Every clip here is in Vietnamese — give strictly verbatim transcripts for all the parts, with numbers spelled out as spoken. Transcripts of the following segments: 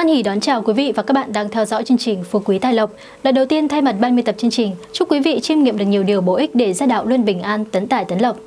Hoan hỉ đón chào quý vị và các bạn đang theo dõi chương trình Phú Quý Tài Lộc. Lần đầu tiên thay mặt ban biên tập chương trình, chúc quý vị chiêm nghiệm được nhiều điều bổ ích để gia đạo luôn bình an, tấn tài tấn lộc.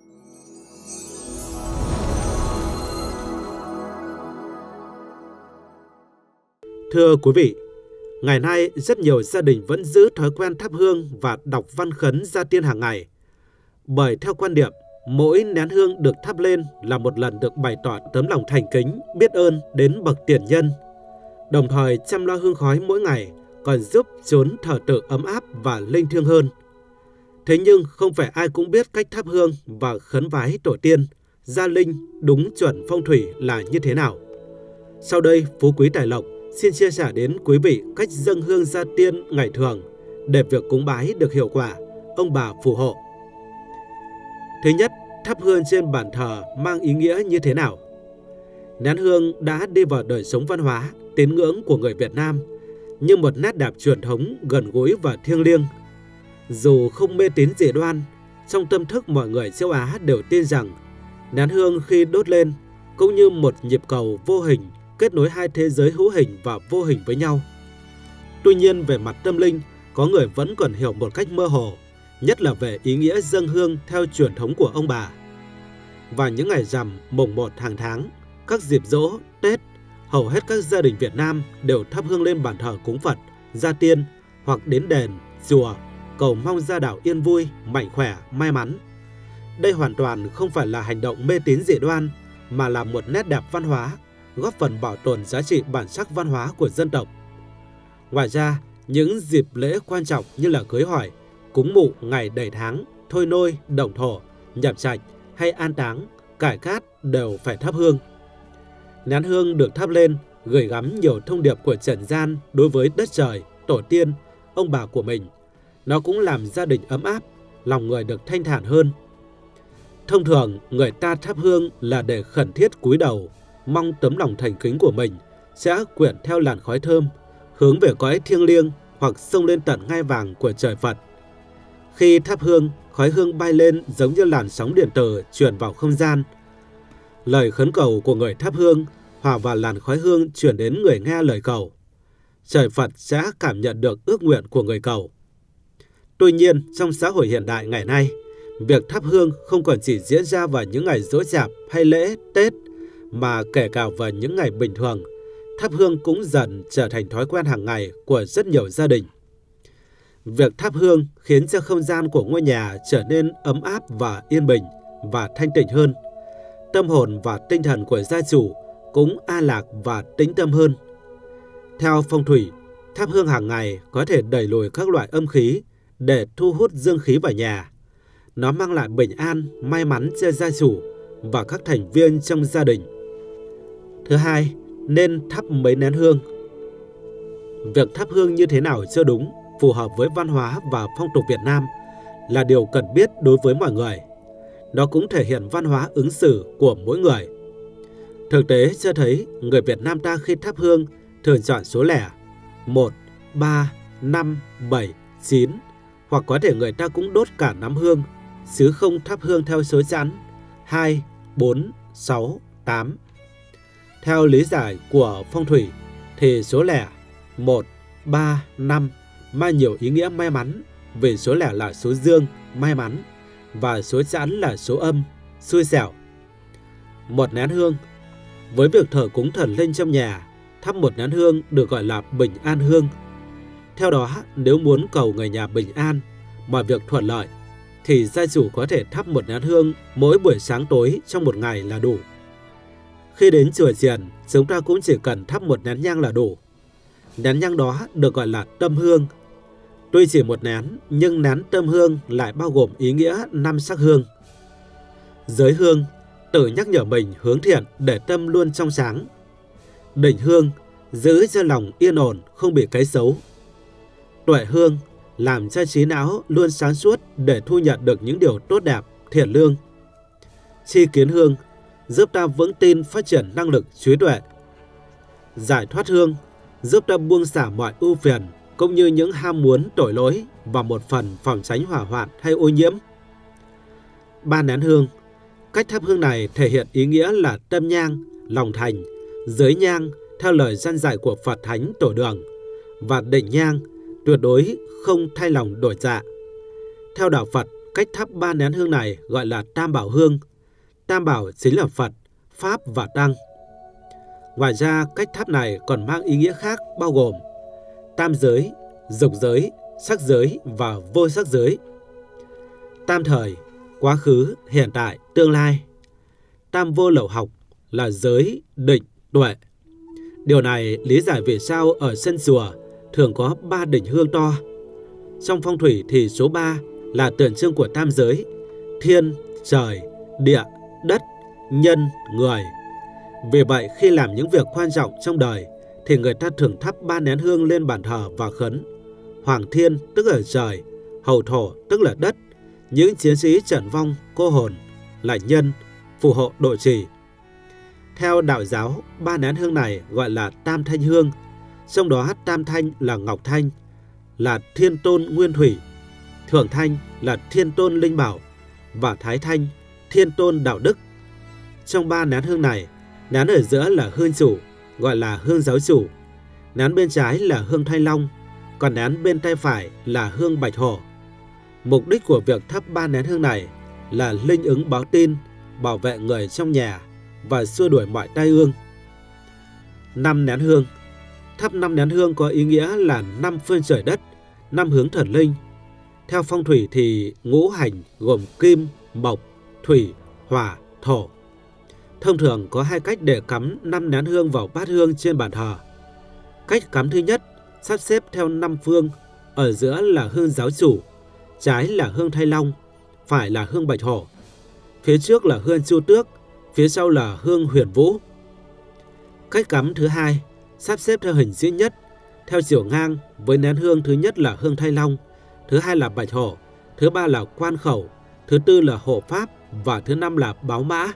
Thưa quý vị, ngày nay rất nhiều gia đình vẫn giữ thói quen thắp hương và đọc văn khấn gia tiên hàng ngày. Bởi theo quan điểm, mỗi nén hương được thắp lên là một lần được bày tỏ tấm lòng thành kính, biết ơn đến bậc tiền nhân. Đồng thời chăm lo hương khói mỗi ngày còn giúp chốn thờ tự ấm áp và linh thiêng hơn. Thế nhưng không phải ai cũng biết cách thắp hương và khấn vái tổ tiên, gia linh đúng chuẩn phong thủy là như thế nào. Sau đây, Phú Quý Tài Lộc xin chia sẻ đến quý vị cách dâng hương gia tiên ngày thường để việc cúng bái được hiệu quả, ông bà phù hộ. Thứ nhất, thắp hương trên bàn thờ mang ý nghĩa như thế nào? Nén hương đã đi vào đời sống văn hóa, tín ngưỡng của người Việt Nam như một nét đẹp truyền thống gần gũi và thiêng liêng. Dù không mê tín dị đoan, trong tâm thức mọi người châu Á đều tin rằng nén hương khi đốt lên cũng như một nhịp cầu vô hình kết nối hai thế giới hữu hình và vô hình với nhau. Tuy nhiên về mặt tâm linh, có người vẫn còn hiểu một cách mơ hồ, nhất là về ý nghĩa dâng hương theo truyền thống của ông bà. Và những ngày rằm, mùng một hàng tháng, các dịp giỗ, Tết, hầu hết các gia đình Việt Nam đều thắp hương lên bàn thờ cúng Phật, gia tiên hoặc đến đền, chùa, cầu mong gia đạo yên vui, mạnh khỏe, may mắn. Đây hoàn toàn không phải là hành động mê tín dị đoan, mà là một nét đẹp văn hóa, góp phần bảo tồn giá trị bản sắc văn hóa của dân tộc. Ngoài ra, những dịp lễ quan trọng như là cưới hỏi, cúng mụ ngày đầy tháng, thôi nôi, động thổ, nhập trạch hay an táng, cải cát đều phải thắp hương. Nén hương được thắp lên gửi gắm nhiều thông điệp của trần gian đối với đất trời, tổ tiên, ông bà của mình. Nó cũng làm gia đình ấm áp, lòng người được thanh thản hơn. Thông thường, người ta thắp hương là để khẩn thiết cúi đầu, mong tấm lòng thành kính của mình sẽ quyện theo làn khói thơm, hướng về cõi thiêng liêng hoặc xông lên tận ngai vàng của trời Phật. Khi thắp hương, khói hương bay lên giống như làn sóng điện tử truyền vào không gian. Lời khấn cầu của người thắp hương hòa vào làn khói hương truyền đến người nghe lời cầu. Trời Phật sẽ cảm nhận được ước nguyện của người cầu. Tuy nhiên, trong xã hội hiện đại ngày nay, việc thắp hương không còn chỉ diễn ra vào những ngày giỗ chạp hay lễ, Tết, mà kể cả vào những ngày bình thường, thắp hương cũng dần trở thành thói quen hàng ngày của rất nhiều gia đình. Việc thắp hương khiến cho không gian của ngôi nhà trở nên ấm áp và yên bình và thanh tịnh hơn. Tâm hồn và tinh thần của gia chủ cũng an lạc và tĩnh tâm hơn. Theo phong thủy, thắp hương hàng ngày có thể đẩy lùi các loại âm khí để thu hút dương khí vào nhà. Nó mang lại bình an, may mắn cho gia chủ và các thành viên trong gia đình. Thứ hai, nên thắp mấy nén hương. Việc thắp hương như thế nào cho đúng, phù hợp với văn hóa và phong tục Việt Nam là điều cần biết đối với mọi người. Nó cũng thể hiện văn hóa ứng xử của mỗi người. Thực tế cho thấy người Việt Nam ta khi thắp hương thường chọn số lẻ một, ba, năm, bảy, chín, hoặc có thể người ta cũng đốt cả nắm hương, chứ không thắp hương theo số chẵn hai, bốn, sáu, tám. Theo lý giải của phong thủy thì số lẻ một, ba, năm mang nhiều ý nghĩa may mắn, vì số lẻ là số dương, may mắn, và số chẵn là số âm, xui xẻo. Một nén hương. Với việc thờ cúng thần linh trong nhà, thắp một nén hương được gọi là bình an hương. Theo đó, nếu muốn cầu người nhà bình an, mọi việc thuận lợi, thì gia chủ có thể thắp một nén hương mỗi buổi sáng tối trong một ngày là đủ. Khi đến chùa chiền, chúng ta cũng chỉ cần thắp một nén nhang là đủ. Nén nhang đó được gọi là tâm hương. Tuy chỉ một nén, nhưng nén tâm hương lại bao gồm ý nghĩa năm sắc hương. Giới hương, tự nhắc nhở mình hướng thiện để tâm luôn trong sáng. Định hương, giữ cho lòng yên ổn, không bị cái xấu. Tuệ hương, làm cho trí não luôn sáng suốt để thu nhận được những điều tốt đẹp, thiện lương. Chi kiến hương, giúp ta vững tin phát triển năng lực trí tuệ. Giải thoát hương, giúp ta buông xả mọi ưu phiền cũng như những ham muốn tội lỗi và một phần phòng tránh hỏa hoạn hay ô nhiễm. Ba nén hương. Cách thắp hương này thể hiện ý nghĩa là tâm nhang, lòng thành, giới nhang theo lời gian dạy của Phật Thánh Tổ Đường, và định nhang tuyệt đối không thay lòng đổi dạ. Theo đạo Phật, cách thắp ba nén hương này gọi là Tam Bảo Hương. Tam Bảo chính là Phật, Pháp và Tăng. Ngoài ra, cách thắp này còn mang ý nghĩa khác bao gồm tam giới, dục giới, sắc giới và vô sắc giới. Tam thời, quá khứ, hiện tại, tương lai. Tam vô lậu học là giới, định, tuệ. Điều này lý giải vì sao ở sân chùa thường có ba đỉnh hương to. Trong phong thủy thì số ba là tượng trưng của tam giới: thiên, trời, địa, đất, nhân, người. Vì vậy, khi làm những việc quan trọng trong đời thì người ta thường thắp ba nén hương lên bàn thờ và khấn Hoàng Thiên tức là trời, Hầu Thổ tức là đất, những chiến sĩ trận vong cô hồn là nhân, phù hộ độ trì. Theo đạo giáo, ba nén hương này gọi là Tam Thanh Hương, trong đó Tam Thanh là Ngọc Thanh, là Thiên Tôn Nguyên Thủy, Thượng Thanh là Thiên Tôn Linh Bảo và Thái Thanh, Thiên Tôn Đạo Đức. Trong ba nén hương này, nén ở giữa là hương chủ, gọi là hương giáo chủ, nén bên trái là hương Thanh Long, còn nén bên tay phải là hương Bạch Hổ. Mục đích của việc thắp ba nén hương này là linh ứng báo tin, bảo vệ người trong nhà và xua đuổi mọi tai ương. Năm nén hương. Thắp năm nén hương có ý nghĩa là năm phương trời đất, năm hướng thần linh. Theo phong thủy thì ngũ hành gồm kim, mộc, thủy, hỏa, thổ. Thông thường có hai cách để cắm năm nén hương vào bát hương trên bàn thờ. Cách cắm thứ nhất, sắp xếp theo năm phương, ở giữa là hương giáo chủ, trái là hương Thanh Long, phải là hương Bạch Hổ, phía trước là hương Chu Tước, phía sau là hương Huyền Vũ. Cách cắm thứ hai, sắp xếp theo hình chữ nhất, theo chiều ngang, với nén hương thứ nhất là hương Thanh Long, thứ hai là Bạch Hổ, thứ ba là Quan Khẩu, thứ tư là Hộ Pháp và thứ năm là Báo Mã.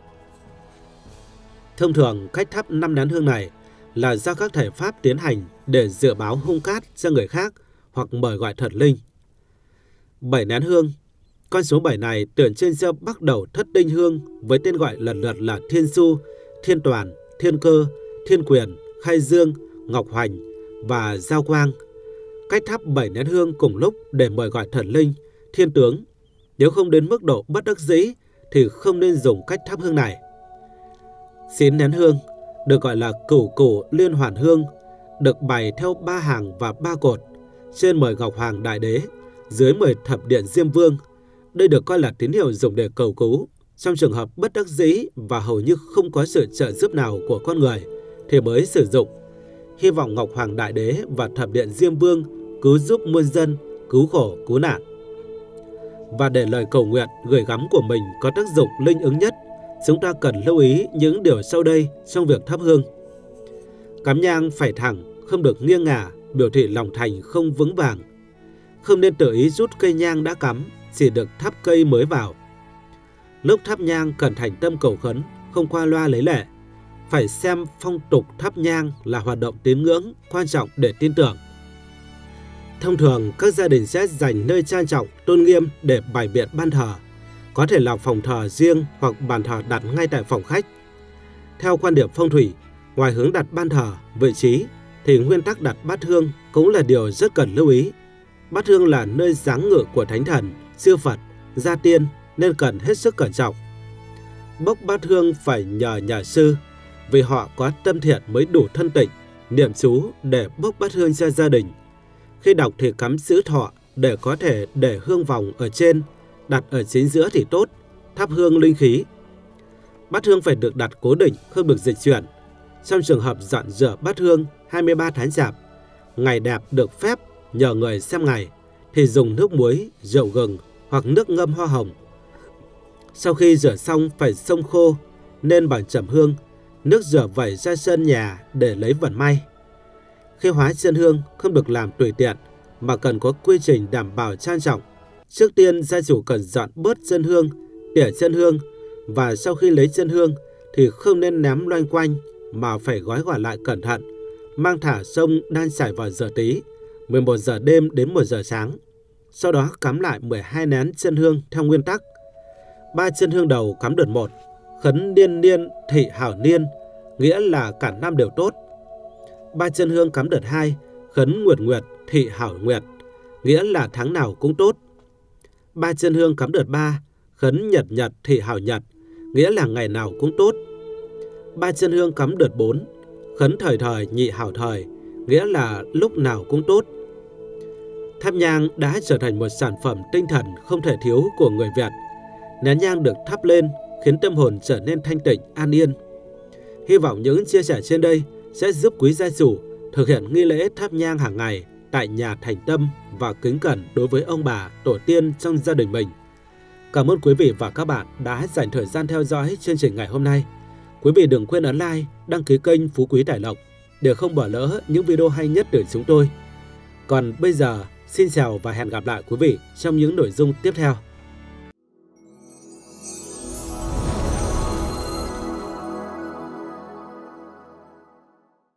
Thông thường, cách thắp năm nén hương này là do các thầy Pháp tiến hành để dự báo hung cát cho người khác hoặc mời gọi thần linh. Bảy nén hương. Con số bảy này tượng trưng cho bắt đầu thất tinh hương với tên gọi lần lượt là Thiên Du, Thiên Toàn, Thiên Cơ, Thiên Quyền, Khai Dương, Ngọc Hoành và Giao Quang. Cách thắp bảy nén hương cùng lúc để mời gọi thần linh, thiên tướng. Nếu không đến mức độ bất đắc dĩ thì không nên dùng cách thắp hương này. Chín nén hương được gọi là cửu cửu liên hoàn hương, được bày theo ba hàng và ba cột, trên mười Ngọc Hoàng Đại Đế, dưới mười thập điện Diêm Vương. Đây được coi là tín hiệu dùng để cầu cứu trong trường hợp bất đắc dĩ và hầu như không có sự trợ giúp nào của con người thì mới sử dụng. Hy vọng Ngọc Hoàng Đại Đế và thập điện Diêm Vương cứu giúp muôn dân, cứu khổ cứu nạn. Và để lời cầu nguyện gửi gắm của mình có tác dụng linh ứng nhất, chúng ta cần lưu ý những điều sau đây trong việc thắp hương. Cắm nhang phải thẳng, không được nghiêng ngả, biểu thị lòng thành không vững vàng. Không nên tự ý rút cây nhang đã cắm, chỉ được thắp cây mới vào. Lúc thắp nhang cần thành tâm cầu khấn, không qua loa lấy lệ. Phải xem phong tục thắp nhang là hoạt động tín ngưỡng quan trọng để tin tưởng. Thông thường, các gia đình sẽ dành nơi trang trọng, tôn nghiêm để bày biện ban thờ. Có thể là phòng thờ riêng hoặc bàn thờ đặt ngay tại phòng khách. Theo quan điểm phong thủy, ngoài hướng đặt ban thờ, vị trí, thì nguyên tắc đặt bát hương cũng là điều rất cần lưu ý. Bát hương là nơi giáng ngự của thánh thần, chư Phật, gia tiên nên cần hết sức cẩn trọng. Bốc bát hương phải nhờ nhà sư, vì họ có tâm thiện mới đủ thân tịnh, niệm chú để bốc bát hương cho gia đình. Khi đọc thì cắm chữ thọ để có thể để hương vòng ở trên, đặt ở chính giữa thì tốt, thắp hương linh khí. Bát hương phải được đặt cố định, không được dịch chuyển. Trong trường hợp dọn rửa bát hương hai mươi ba tháng chạp, ngày đẹp được phép nhờ người xem ngày, thì dùng nước muối, rượu gừng hoặc nước ngâm hoa hồng. Sau khi rửa xong phải xông khô, nên bằng trầm hương, nước rửa vẩy ra sân nhà để lấy vận may. Khi hóa chân hương không được làm tùy tiện, mà cần có quy trình đảm bảo trang trọng. Trước tiên gia chủ cần dọn bớt chân hương, tỉa chân hương, và sau khi lấy chân hương thì không nên ném loanh quanh mà phải gói gọn lại cẩn thận, mang thả sông đan chảy vào giờ tí, mười một giờ đêm đến một giờ sáng. Sau đó cắm lại mười hai nén chân hương theo nguyên tắc. Ba chân hương đầu cắm đợt một, khấn niên niên thị hảo niên, nghĩa là cả năm đều tốt. Ba chân hương cắm đợt hai, khấn nguyệt nguyệt thị hảo nguyệt, nghĩa là tháng nào cũng tốt. Ba chân hương cắm đợt ba, khấn nhật nhật thị hảo nhật, nghĩa là ngày nào cũng tốt. Ba chân hương cắm đợt bốn, khấn thời thời nhị hảo thời, nghĩa là lúc nào cũng tốt. Thắp nhang đã trở thành một sản phẩm tinh thần không thể thiếu của người Việt. Nén nhang được thắp lên khiến tâm hồn trở nên thanh tịnh, an yên. Hy vọng những chia sẻ trên đây sẽ giúp quý gia chủ thực hiện nghi lễ thắp nhang hàng ngày tại nhà thành tâm và kính cẩn đối với ông bà, tổ tiên trong gia đình mình. Cảm ơn quý vị và các bạn đã dành thời gian theo dõi chương trình ngày hôm nay. Quý vị đừng quên ấn like, đăng ký kênh Phú Quý Tài Lộc để không bỏ lỡ những video hay nhất từ chúng tôi. Còn bây giờ, xin chào và hẹn gặp lại quý vị trong những nội dung tiếp theo.